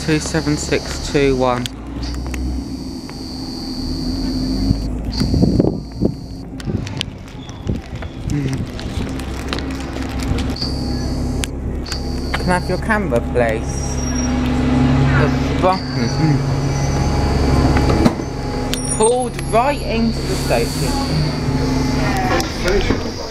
27621. Can I have your camera, please? The buttons. Pulled right into the station.